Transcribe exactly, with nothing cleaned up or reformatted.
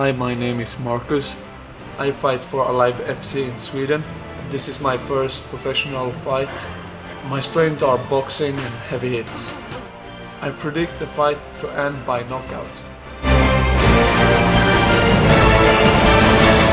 Hi, my name is Marcus. I fight for Alive F C in Sweden. This is my first professional fight. My strengths are boxing and heavy hits. I predict the fight to end by knockout.